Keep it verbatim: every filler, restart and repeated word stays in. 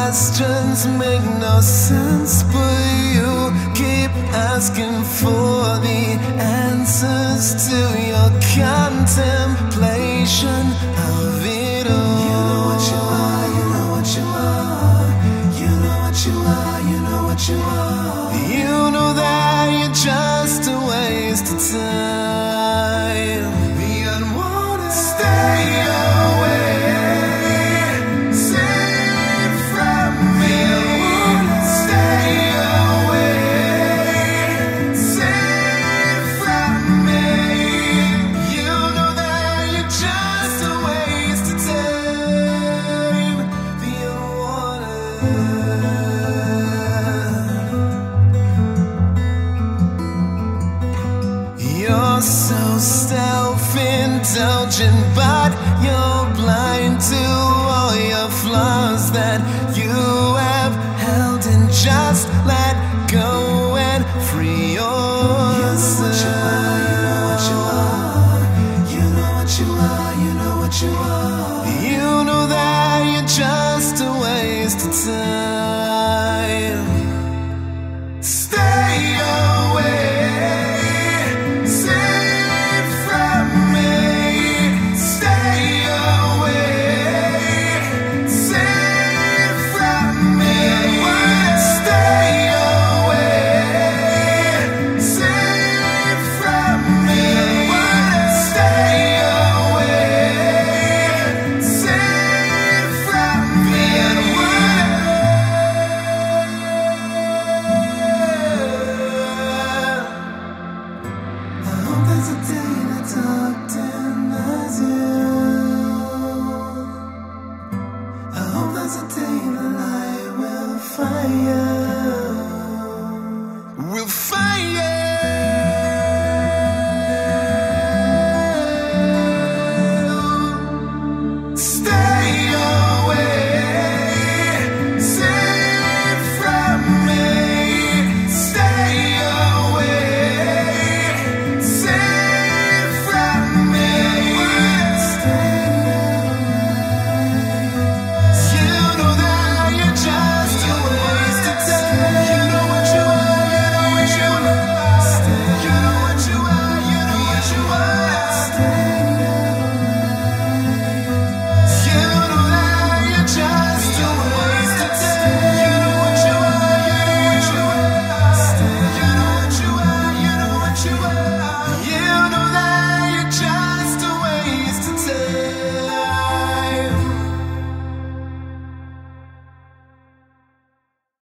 questions make no sense, but you keep asking for the answers to your contemplation of it all. You know what you are, you know what you are. You know what you are, you know what you are. You know that you're just a waste of time. The unwanted stay away. You're so self-indulgent, but you're